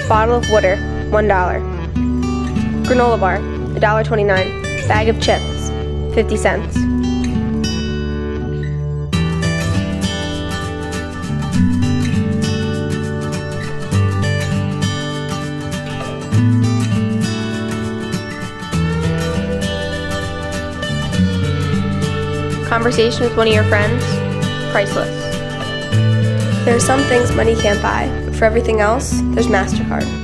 Bottle of water, $1. Granola bar, $1.29. Bag of chips, 50 cents. Conversation with one of your friends, priceless. There are some things money can't buy, but for everything else, there's MasterCard.